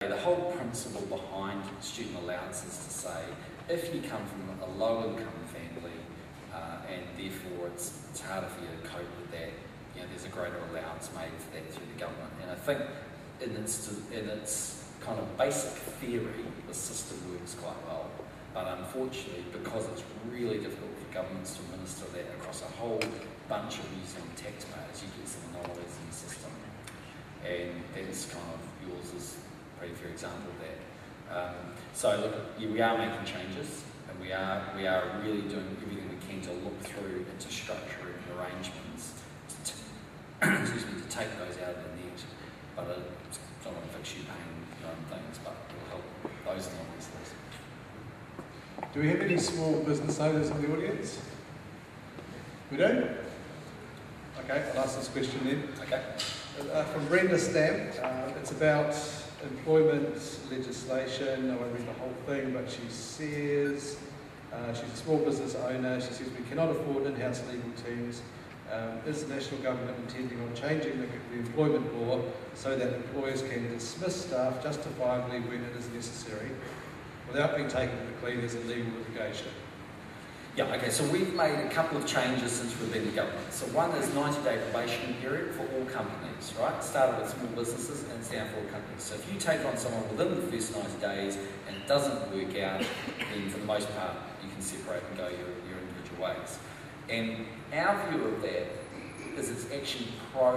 The whole principle behind student allowance is to say, if you come from a low-income family and therefore it's harder for you to cope with that, you know, there's a greater allowance made for that through the government. And I think in its kind of basic theory, the system works quite well. But unfortunately, because it's really difficult for governments to administer that across a whole bunch of New Zealand taxpayers, you get some anomalies in the system. And that's kind of, yours is a pretty fair example of that. So look, yeah, we are making changes, and we are really doing everything we can to look through into structuring arrangements excuse me, to take those out of the net. But it's not going to fix you paying your own things, but it will help those anomalies. Do we have any small business owners in the audience? We do? Okay, I'll ask this question then. Okay. From Brenda Stamp, it's about employment legislation. I won't read the whole thing, but she says she's a small business owner. She says we cannot afford in-house legal teams. Is the national government intending on changing the employment law so that employers can dismiss staff justifiably when it is necessary, without being taken to the cleaners in legal litigation? Yeah, okay, so we've made a couple of changes since we've been in government. So one is 90-day probationary period for all companies, right? Started with small businesses and it's now for all companies. So if you take on someone within the first 90 days and it doesn't work out, then for the most part, you can separate and go your individual ways. And our view of that is it's actually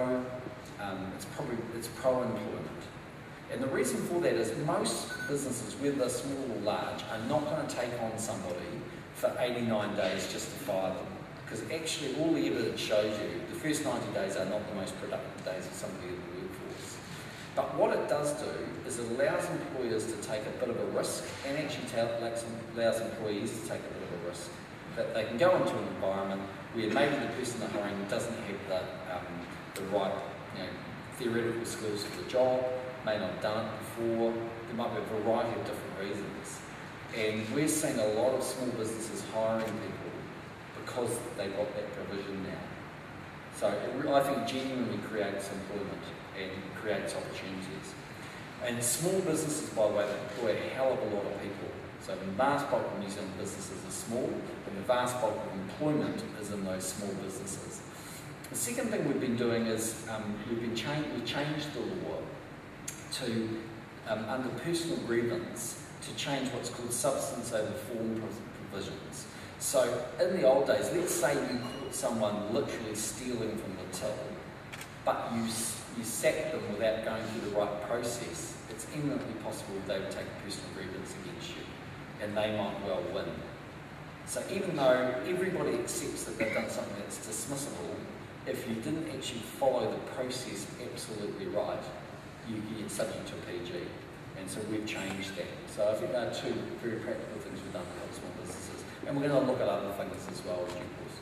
it's pro-employment. And the reason for that is most businesses, whether small or large, are not going to take on somebody for 89 days just to fire them. Because actually all the evidence shows you the first 90 days are not the most productive days of somebody in the workforce. But what it does do is it allows employers to take a bit of a risk, and actually allows employees to take a bit of a risk. That they can go into an environment where maybe the person they're hiring doesn't have the right, you know, theoretical skills for the job, may not have done it before. There might be a variety of different reasons. And we're seeing a lot of small businesses hiring people because they've got that provision now. So I think genuinely creates employment and creates opportunities. And small businesses, by the way, they employ a hell of a lot of people. So the vast bulk of New Zealand businesses are small, and the vast bulk of employment is in those small businesses. The second thing we've been doing is we've changed the law to, under personal grievance, to change what's called substance over form provisions. So in the old days, let's say you caught someone literally stealing from the till, but you sacked them without going through the right process, it's eminently possible they would take a personal grievance against you, and they might well win. So even though everybody accepts that they've done something that's dismissible, if you didn't actually follow the process absolutely right, you get subject to a PG. And so we've changed that. So I think there are two very practical things we've done to help small businesses. And we're going to look at other things as well in due course.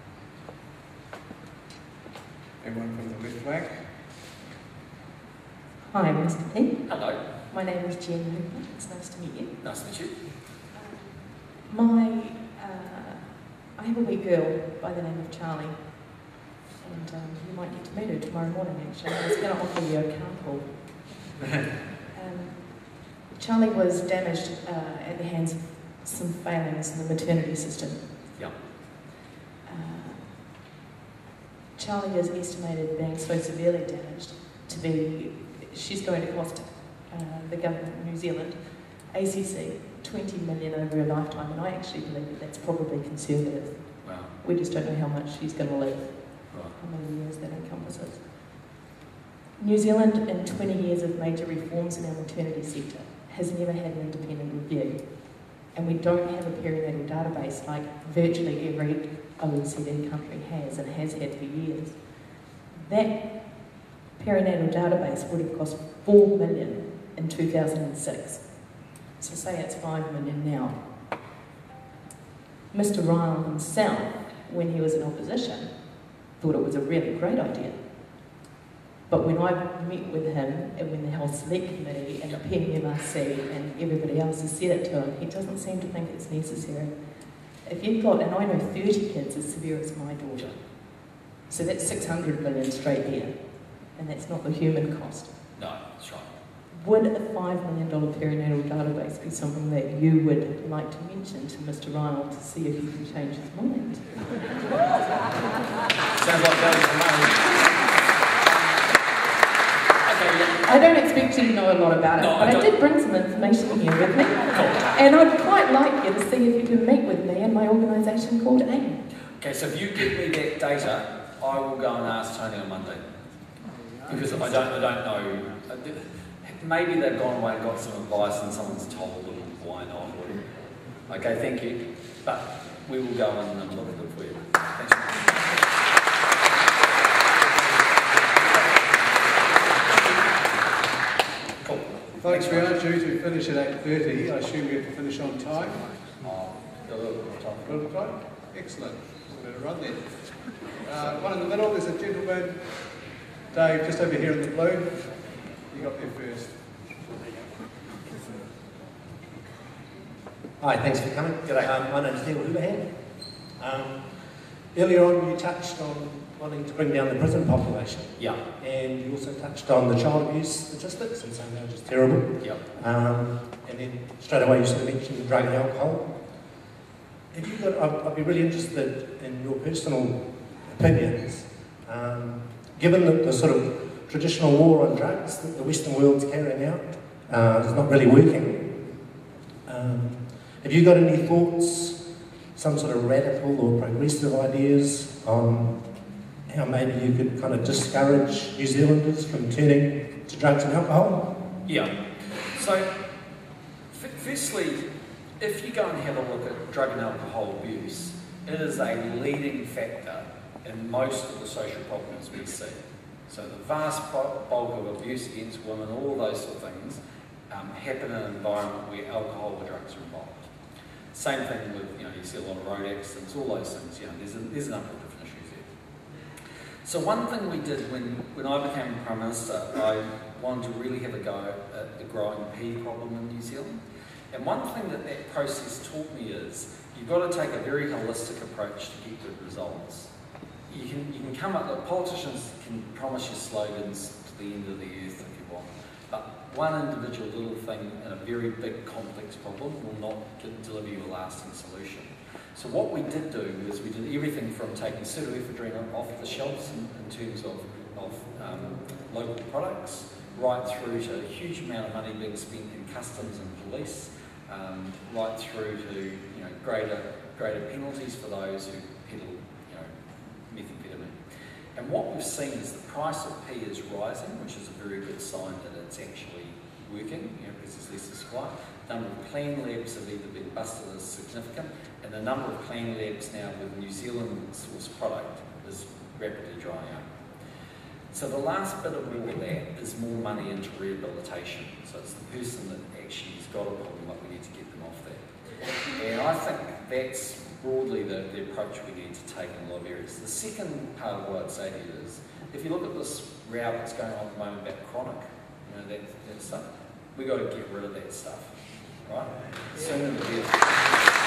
Everyone from the left flank. Hi, Mr. P. Hello. My name is Jen Hooper. It's nice to meet you. Nice to meet you. I have a wee girl by the name of Charlie, and you might get to meet her tomorrow morning actually. I was going to offer you a carpool. Charlie was damaged at the hands of some failings in the maternity system. Yeah. Charlie is estimated being so severely damaged to be, she's going to cost the government of New Zealand, ACC, 20 million over her lifetime, and I actually believe that that's probably conservative. Wow. We just don't know how much she's going to live, Right. how many years that encompasses. New Zealand, in 20 years of major reforms in our maternity sector, has never had an independent review. And we don't have a perinatal database like virtually every OECD country has and has had for years. That perinatal database would have cost $4 million in 2006. So say it's $5 million now. Mr. Ryle himself, when he was in opposition, thought it was a really great idea. But when I met with him, and when the Health Select Committee and the PMRC and everybody else has said it to him, he doesn't seem to think it's necessary. If you've got, and I know 30 kids as severe as my daughter, so that's 600 million straight there, and that's not the human cost. No, that's right. Would a $5 million perinatal database be something that you would like to mention to Mr. Ryle to see if he can change his mind? Sounds like value for money. I don't expect you to know a lot about it, No, but I I don't. did bring some information here with me. And I'd quite like you to see if you can meet with me and my organisation called AIM. Okay, so if you give me that data, I will go and ask Tony on Monday. Because I don't know. Maybe they've gone away and got some advice and someone's told them why not. Okay, thank you. But we will go and look at it for you. Thanks. Cool. Folks, we are due to finish at 8:30. I assume we have to finish on time. A little bit of time. A little time? Excellent. We're going to run then. One in the middle, there's a gentleman. Dave, just over here in the blue. You got there first. Hi, thanks for coming. G'day. My name's Neil Houlihan. Earlier on you touched on wanting to bring down the prison population. Yeah. And you also touched on the child abuse statistics and saying they're just terrible. Yeah. And then straight away you sort of mentioned drug and alcohol. Have you got, I'd be really interested in your personal opinions. Given the sort of traditional war on drugs that the Western world's carrying out is not really working, have you got any thoughts, some sort of radical or progressive ideas on how maybe you could kind of discourage New Zealanders from turning to drugs and alcohol? Yeah. So, firstly, if you go and have a look at drug and alcohol abuse, it is a leading factor in most of the social problems we see. So the vast bulk of abuse against women, all those sort of things, happen in an environment where alcohol or drugs are involved. Same thing with, you see a lot of road accidents, all those things, there's a number of different issues there. So one thing we did when I became Prime Minister, I wanted to really have a go at the growing pea problem in New Zealand. And one thing that process taught me is you've got to take a very holistic approach to get good results. You can come up, look, politicians can promise you slogans to the end of the earth if you want, but one individual little thing in a very big complex problem will not deliver you a lasting solution. So what we did do was we did everything from taking pseudoephedrine off the shelves in terms of local products, right through to a huge amount of money being spent in customs and police, right through to greater penalties for those who peddle methamphetamine. And what we've seen is the price of pea is rising, which is a very good sign that it's actually working, because there's less supply. The number of clean labs have either been busted as significant, and the number of clean labs now with New Zealand source product is rapidly drying up. So the last bit of all of that is more money into rehabilitation. So it's the person that actually has got a problem, but we need to get them off that. And I think that's broadly the approach we need to take in a lot of areas. The second part of what I'd say to you is, if you look at this row that's going on at the moment about chronic, that stuff, we've got to get rid of that stuff, right? Sooner the better.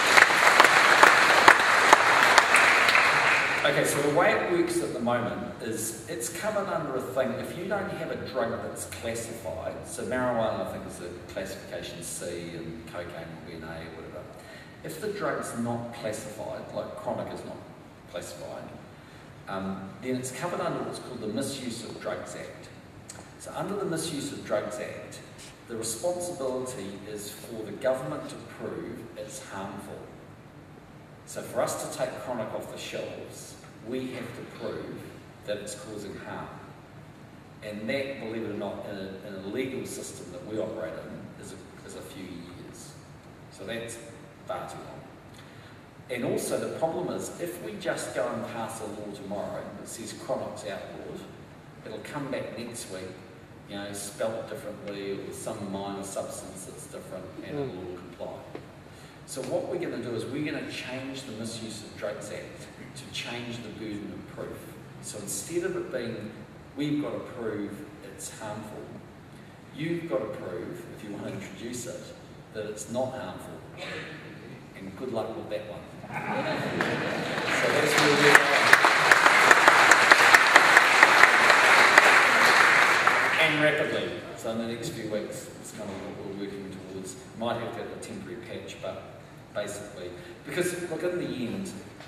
Okay, so the way it works at the moment is it's coming under a thing, if you don't have a drug that's classified, so marijuana I think is a classification C and cocaine will be an A or whatever. If the drug's not classified, like chronic is not classified, then it's covered under what's called the Misuse of Drugs Act. So under the Misuse of Drugs Act, the responsibility is for the government to prove it's harmful. So for us to take chronic off the shelves, we have to prove that it's causing harm. And that, believe it or not, in a legal system that we operate in, is a few years. So that's far too long. And also the problem is, if we just go and pass a law tomorrow that says chronic's outlawed, it'll come back next week, spelt differently, or with some minor substance that's different, and it'll all comply. So what we're going to do is we're going to change the Misuse of Drugs Act to change the burden of proof. So instead of it being, we've got to prove it's harmful, you've got to prove, if you want to introduce it, that it's not harmful. And good luck with that one. So that's where we're going. And rapidly. So in the next few weeks, it's kind of what we're working towards. Might have to get a temporary patch, but basically, because look, in the end,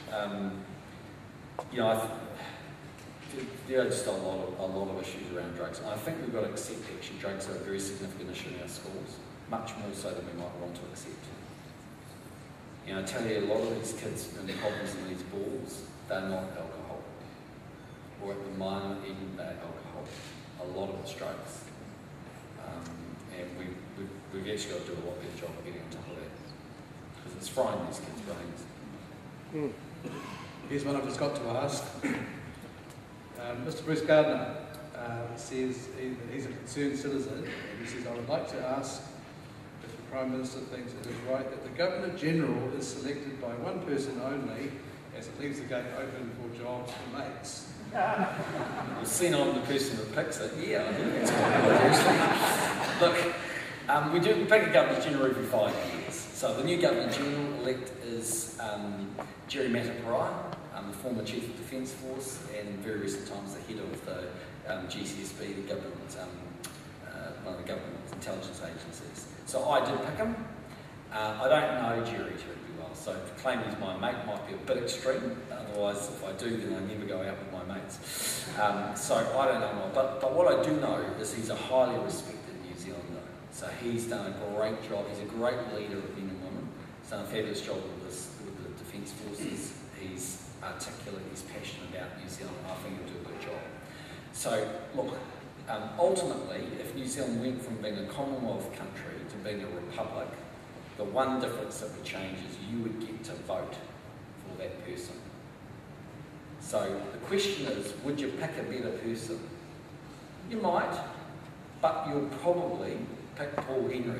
you know, there are just a lot of issues around drugs. And I think we've got to accept actually drugs are a very significant issue in our schools, much more so than we might want to accept. You know, I tell you, a lot of these kids and the problems in these balls, they're not alcohol, or at the minor even they're alcohol. A lot of it's drugs. And we've actually got to do a lot better job of getting on top of that, because it's frying these kids' brains. Here's one I've just got to ask. Mr. Bruce Gardner says he's a concerned citizen, and he says, I would like to ask if the Prime Minister thinks it is right that the Governor-General is selected by one person only, as it leaves the gate open for jobs for mates. Well, seen I'm the person that picks it. Yeah, I think that's quite good, actually. Look, we pick a Governor-General every 5 years. So the new Governor-General elect is Jerry Mataparai, the former Chief of Defence Force, and in very recent times the head of the GCSB, the government, one of the government intelligence agencies. So I did pick him. I don't know Jerry terribly well, so to claim he's my mate might be a bit extreme. Otherwise, if I do, then I never go out with my mates. So I don't know him well. But what I do know is he's a highly respected New Zealander. So he's done a great job. He's a great leader of men and women. He's done a fabulous job with the Defence Forces. He's articulate, he's passionate about New Zealand. I think he'll do a good job. So, look, ultimately, if New Zealand went from being a Commonwealth country to being a republic, the one difference that would change is you would get to vote for that person. So the question is, would you pick a better person? You might, but you'll probably pick Paul Henry.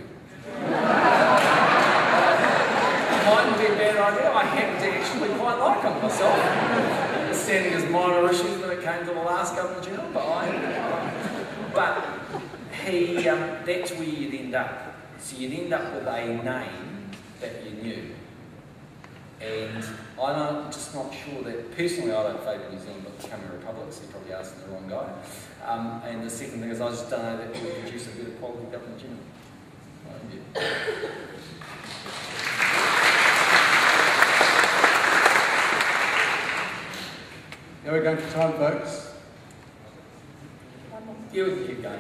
Mightn't be a bad idea. I happen to actually quite like him myself. Understanding his minor issues when it came to the last Governor-General, but he, that's where you'd end up. So you'd end up with a name that you knew. And I'm just not sure that, personally I don't favour New Zealand becoming a republic, so you're probably asking the wrong guy. And the second thing is I just don't know that we produce a better quality Governor-General. Now we're going for time, folks. Yeah, we can keep going.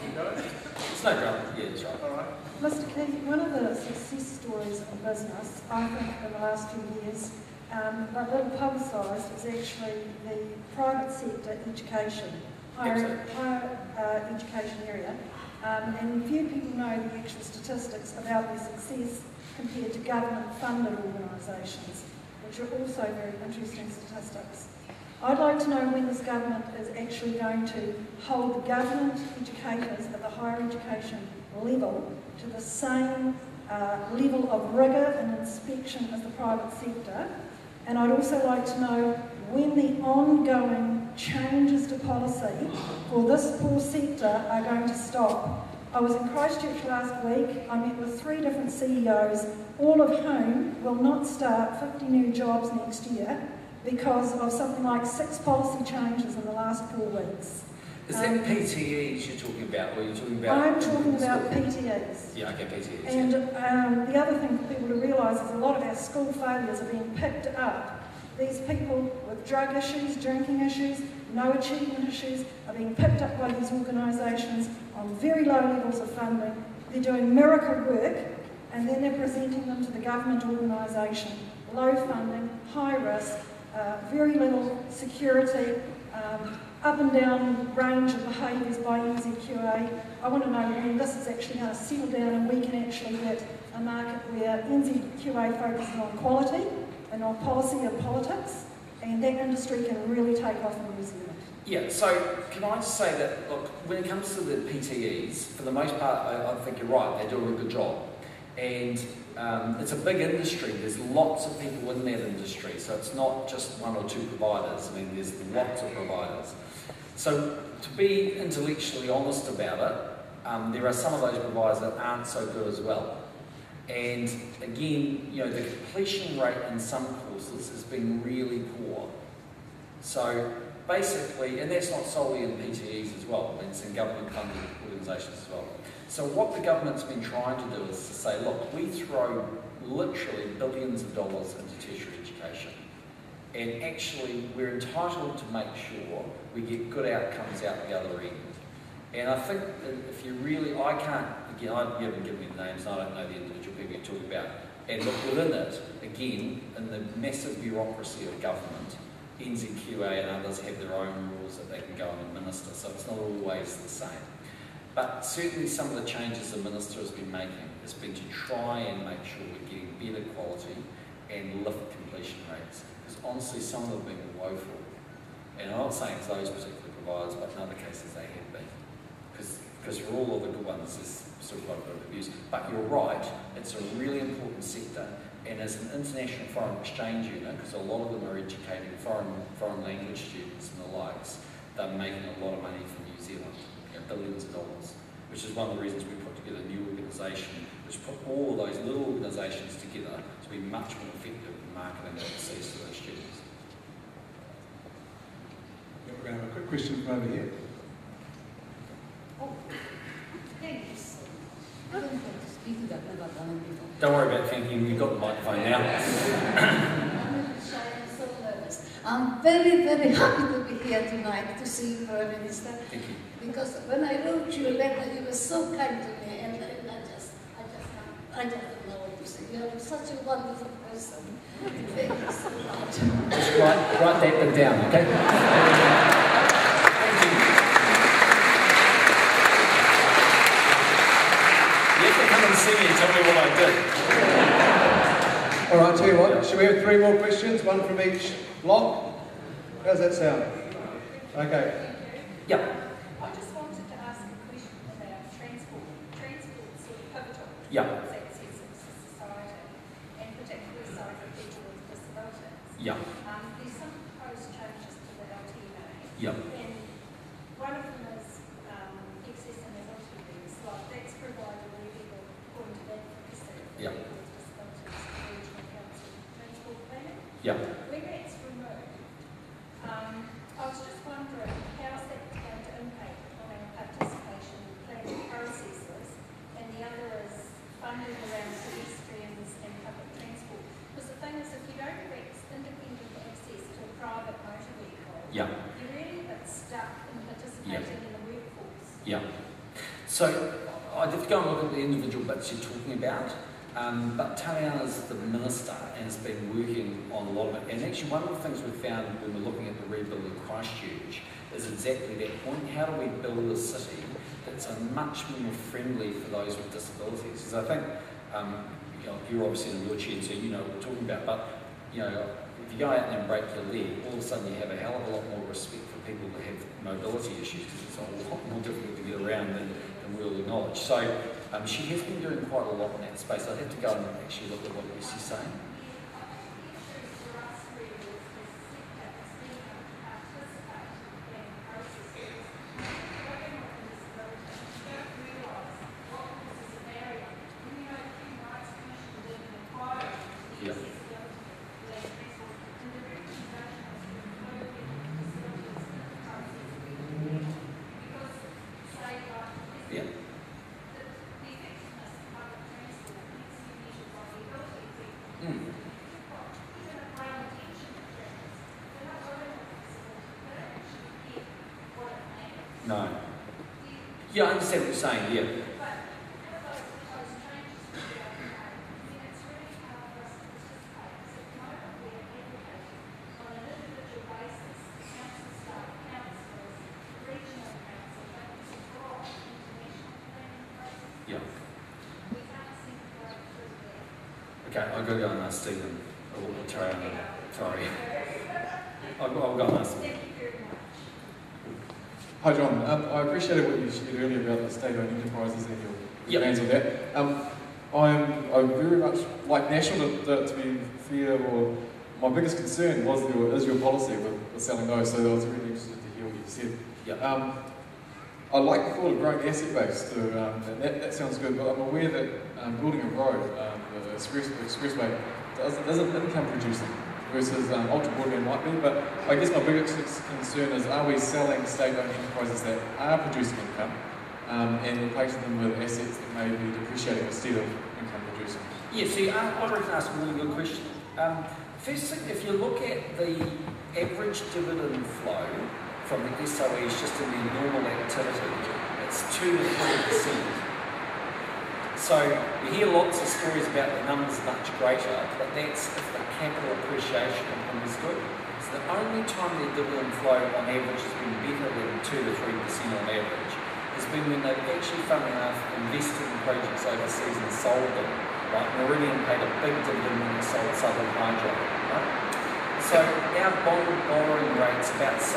It's no drama. Yeah, that's right. All right. Mr. Keith, one of the success stories in business, I think, in the last few years, but little publicised, is actually the private sector education, higher education area. And few people know the actual statistics about their success compared to government-funded organisations, which are also very interesting statistics. I'd like to know when this government is actually going to hold the government educators at the higher education level to the same level of rigour and inspection as the private sector. And I'd also like to know when the ongoing changes to policy for this poor sector are going to stop. I was in Christchurch last week. I met with 3 different CEOs, all of whom will not start 50 new jobs next year because of something like 6 policy changes in the last 4 weeks. Is that PTEs you're talking about, or are you talking about? I'm talking about PTEs. Yeah, okay, PTEs. And the other thing for people to realise is a lot of our school failures are being picked up. These people with drug issues, drinking issues, no achievement issues are being picked up by these organisations on very low levels of funding. They're doing miracle work and then they're presenting them to the government organisation. Low funding, high risk, very little security, up and down range of behaviours by NZQA. I want to know when this is actually going to settle down and we can actually get a market where NZQA focuses on quality and on policy and politics, and that industry can really take off in New Zealand. Yeah, so can I just say that, look, when it comes to the PTEs, for the most part, I think you're right, they do a really good job. And it's a big industry, there's lots of people in that industry, so it's not just 1 or 2 providers, I mean, there's lots of providers. So to be intellectually honest about it, there are some of those providers that aren't so good as well. And again, you know, the completion rate in some courses has been really poor. So basically, and that's not solely in PTEs as well, it's in government-funded organisations as well. So what the government's been trying to do is to say, look, we throw literally billions of dollars into tertiary education, and actually we're entitled to make sure we get good outcomes out the other end. And I think that if you really, I can't, again, you haven't given me the names, and I don't know the individual people you talk about, and look within it, again, in the massive bureaucracy of government, NZQA and others have their own rules that they can go and administer, so it's not always the same. But certainly some of the changes the Minister has been making has been to try and make sure we're getting better quality and lift completion rates. Because honestly, some of them have been woeful. And I'm not saying it's those particular providers, but in other cases they have been. Because for all of the good ones, there's still quite a bit of abuse. But you're right, it's a really important sector. And as an international foreign exchange unit, because a lot of them are educating foreign language students and the likes, they're making a lot of money for New Zealand. Billions of dollars, which is one of the reasons we put together a new organisation, which put all of those little organisations together to be much more effective in marketing overseas to those students. Yeah, we're going to have a quick question from over here. Oh, thanks. I don't want to speak to that, I've never done it before. Don't worry about thinking, you've got the microphone now. I'm really shy and so nervous. I'm very, very happy to be here tonight to see you, Prime Minister. Thank you. Because when I wrote you a letter, you were so kind to me, and I just don't know what to say. You are such a wonderful person. Thank you so much. Just write that bit down, okay? Thank you. You have to come and see me and tell me what I did. All right, tell you what, should we have 3 more questions, one from each block? How's that sound? Okay. Yeah. I just wanted to ask a question about transport. Transport's sort of pivotal Yeah. to access of society, and particularly so for people with disabilities. Yeah. There's some proposed changes to the LTMA, Yeah. and one of them is excess and ability leaves. Like that's provided a legal point of advocacy for Yeah. people with disabilities to the Regional Council transport planning. Yeah. When that's removed, I was just wondering how's that going to impact on our participation in planning processes, and the other is funding around pedestrians and public transport. Because the thing is, if you don't have independent access to a private motor vehicle, Yeah. you're really a bit stuck in participating in the workforce. Yeah. So I'd have to go and look at the individual bits you're talking about. But Taliana's the minister and has been working on a lot of it. And actually one of the things we found when we're looking at the rebuild of Christchurch is exactly that point. How do we build a city that's a much more friendly for those with disabilities? Because I think, you're obviously in a wheelchair, so you know what we're talking about, but if you go out there and break your leg, all of a sudden you have a hell of a lot more respect for people that have mobility issues, because it's a lot more difficult to get around than we'll acknowledge. So she has been doing quite a lot in that space. I'd have to go and actually look at what she's saying. Yeah. Yeah. No. Yeah, I understand what you're saying, yeah. Yeah. Okay, I'll go and ask Stephen or Tariana. Sorry. I'll go and ask him. Hi John, I appreciated what you shared earlier about the state-owned enterprises and your plans on that. I'm very much like National to be fair, or my biggest concern is your policy with selling those, so I was really interested to hear what you said. Yeah. I like the thought of growing asset base too, and that sounds good, but I'm aware that building a road, the expressway, isn't income producing. versus ultra broadband might be. But I guess my biggest concern is, are we selling state-owned enterprises that are producing income and replacing them with assets that may be depreciating instead of income producing? Yeah, see, I reckon that's a really good question. First thing, if you look at the average dividend flow from the SOEs just in their normal activity, it's 2 to 3%. So we hear lots of stories about the numbers much greater, but that's if the capital appreciation income is good. So the only time their dividend flow on average has been better than 2 to 3% on average has been when they've actually, funnily enough, invested in projects overseas and sold them. Like Meridian paid a big dividend when they sold Southern Hydro. Right? So our bond borrowing rate's about 6%.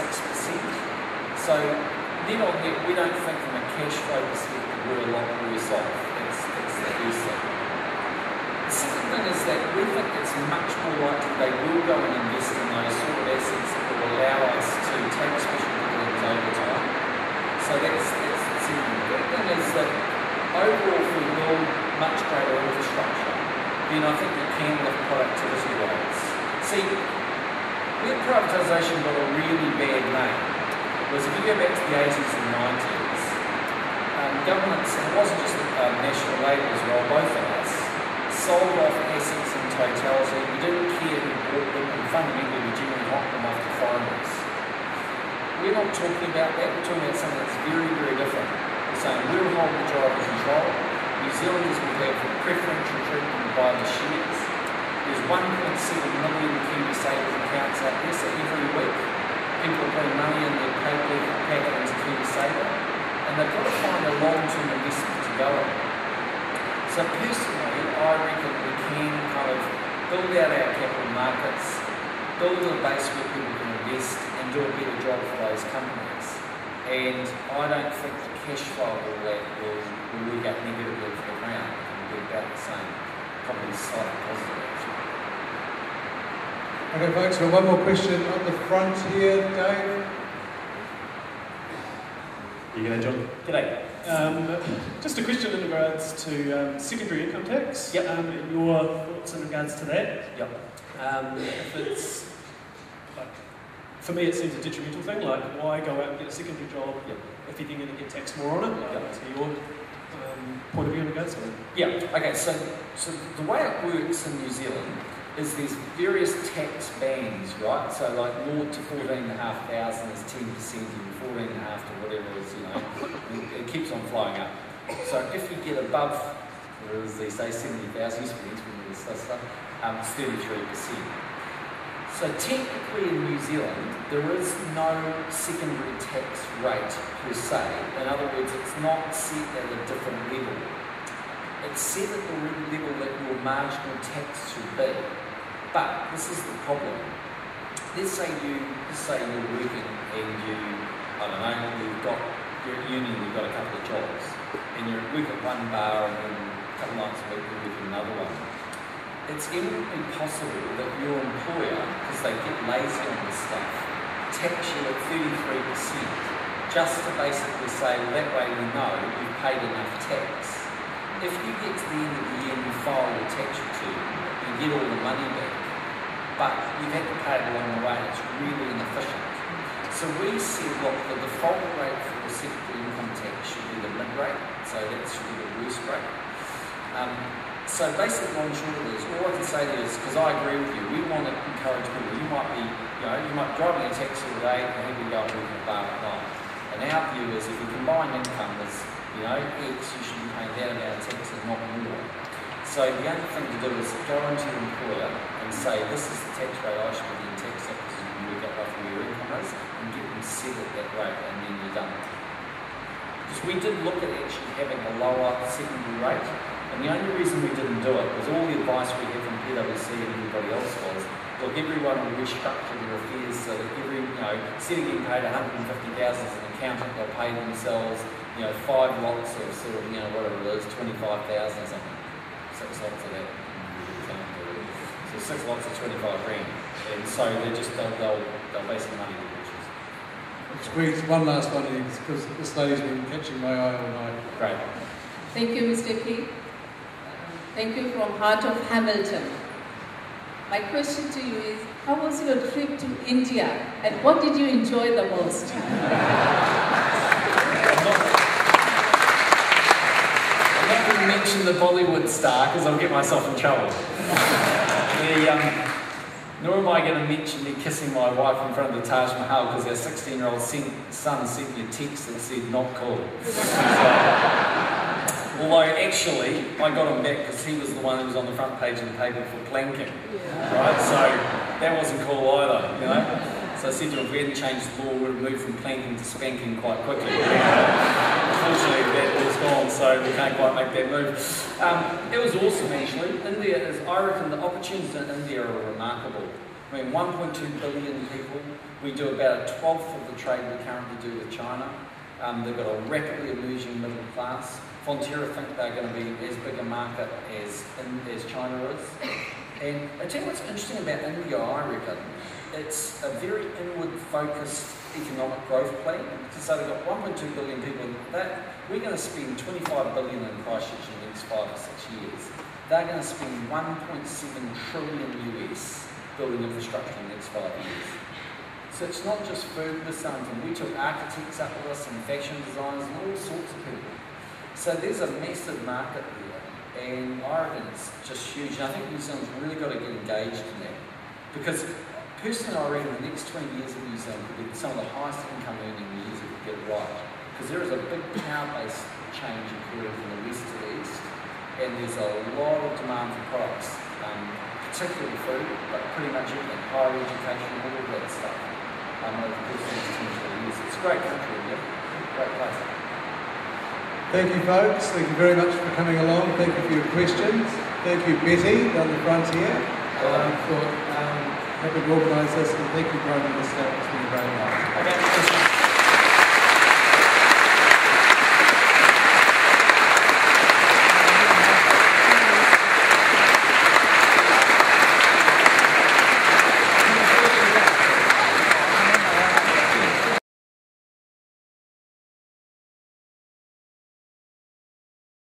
So net on net, we don't think from a cash flow perspective we're a lot worse off. That's the first thing. The second thing is that we think it's much more likely they will go and invest in those sort of assets that will allow us to take special dividends over time. So that's the second. The third thing is that overall if we build much greater infrastructure, then I think we can lift productivity rates. See, where privatisation got a really bad name was if you go back to the 80s and 90s, governments, and it wasn't just national labour as well, both of us, sold off assets in totality. We didn't care who bought them, and fundamentally we generally hocked them off to foreigners. We're not talking about that, we're talking about something that's very, very different. We're saying we'll hold majority control. New Zealanders will have preferential treatment to buy the shares. There's 1.7 million Kiwi savers accounts out there, so every week people are putting money in their paper packet into Kiwi Saver, and they've got to find a long-term investment to go in. So personally, I reckon we can kind of build out our capital markets, build a base where people can invest and do a better job for those companies. And I don't think the cash flow of all that will work out negatively for the Crown. It will be about the same, probably slightly positive actually. Okay folks, we've got one more question on the front here, Dave. You gonna, John? G'day. Just a question in regards to secondary income tax. Yep. Your thoughts in regards to that? Yep. If it's, like, for me it seems a detrimental thing, like why go out and get a secondary job if you're going to get taxed more on it? What's your point of view in regards to it? Yeah, okay, so the way it works in New Zealand is there's various tax bands, right? So like 0 to 14,500 is 10% and 14,500 to whatever it is, you know, it keeps on flowing up. So if you get above, as they say, 70,000, used to be this stuff, it's 33%. So technically in New Zealand, there is no secondary tax rate per se. In other words, it's not set at a different level. It's set at the level that your marginal tax should be. But this is the problem. Let's say you're working and you're at uni and you've got a couple of jobs, and you work at one bar and then a couple nights a week you work at another one. It's eminently possible that your employer, because they get lazy on this stuff, tax you at 33%, just to basically say, well, that way we know you've paid enough tax. If you get to the end of the year and you file your tax return, you get all the money back, but you've had to pay it along the way, it's really inefficient. So we said, look, the default rate for the secondary income tax should be the mid rate, so that should be the worst rate. So basically, long and short of this, all I can say is, because I agree with you, we want to encourage people. You might be driving a taxi all day, and here we go and work at a bar at night. And our view is, if your combined income is, X, you should be paying that amount of tax and not more. So the only thing to do is go into your employer and say, this is the tax rate I should be getting taxed at, because you can work out roughly where your income is, and get them set at that rate, and then you're done. Because we did look at actually having a lower secondary rate. And the only reason we didn't do it was all the advice we had from PwC and everybody else was, look, everyone will restructure their affairs so that instead of getting paid $150,000 as an accountant, they'll pay themselves, 5 lots of sort of, whatever it is, 25,000 or something. 6 lots of that. So 6 lots of 25 grand. And so they'll basically money the pictures. Squeeze one last one here, because this lady's been catching my eye all night. Great. Thank you, Mr. P. Thank you from Heart of Hamilton. My question to you is, how was your trip to India and what did you enjoy the most? I'm not going to mention the Bollywood star because I'll get myself in trouble. Nor am I going to mention me kissing my wife in front of the Taj Mahal because our 16-year-old son sent me a text that said, not cool. Although actually, I got him back because he was the one who was on the front page of the paper for planking. Right? So that wasn't cool either, you know. So I said to him, if we hadn't changed the law, we would have moved from planking to spanking quite quickly. Unfortunately, that was gone, so we can't quite make that move. It was awesome, actually. India is, I reckon, the opportunities in India are remarkable. I mean, 1.2 billion people. We do about a 12th of the trade we currently do with China. They've got a rapidly emerging middle class. Fonterra think they're going to be as big a market as China is. And I tell you what's interesting about India, I reckon, it's a very inward-focused economic growth plan. So they've got 1.2 billion people. We're going to spend 25 billion in Christchurch in the next 5 or 6 years. They're going to spend 1.7 trillion US building infrastructure in the next 5 years. So it's not just food with something. We took architects up with us and fashion designers and all sorts of people. So there's a massive market there, and I reckon it's just huge. And I think New Zealand's really got to get engaged in that. Because personally, I reckon the next 20 years of New Zealand could be some of the highest income earning years if we get it right. Because there is a big power-based change occurring from the west to the east, and there's a lot of demand for products, particularly food, but pretty much everything, higher education, all of that stuff. Over the course of the next 20 years. It's a great country, yeah. Great place. Thank you, folks. Thank you very much for coming along. Thank you for your questions. Thank you, Betty, down the front here, for helping organise this. And thank you, Brian, for this. It's been a great night.